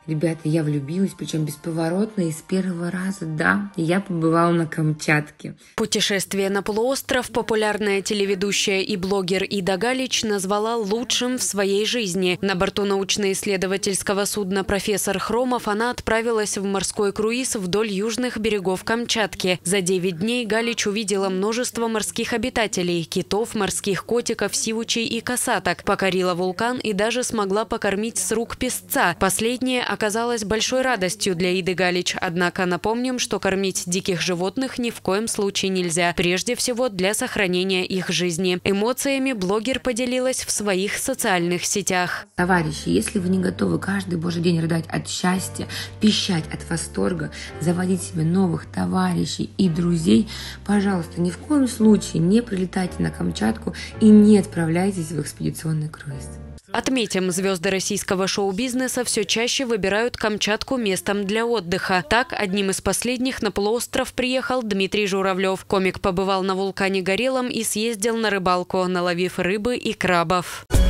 Ребята, я влюбилась, причем бесповоротно и с первого раза, да, я побывала на Камчатке. Путешествие на полуостров популярная телеведущая и блогер Ида Галич назвала лучшим в своей жизни. На борту научно-исследовательского судна «Профессор Хромов» она отправилась в морской круиз вдоль южных берегов Камчатки. За 9 дней Галич увидела множество морских обитателей – китов, морских котиков, сивучей и косаток, покорила вулкан и даже смогла покормить с рук песца. Последнее оказалось большой радостью для Иды Галич. Однако напомним, что кормить диких животных ни в коем случае нельзя. Прежде всего для сохранения их жизни. Эмоциями блогер поделилась в своих социальных сетях. Товарищи, если вы не готовы каждый божий день рыдать от счастья, пищать от восторга, заводить себе новых товарищей и друзей, пожалуйста, ни в коем случае не прилетайте на Камчатку и не отправляйтесь в экспедиционный круиз. Отметим, звезды российского шоу-бизнеса все чаще выбирают Камчатку местом для отдыха. Так, одним из последних на полуостров приехал Дмитрий Журавлев. Комик побывал на вулкане Горелом и съездил на рыбалку, наловив рыбы и крабов.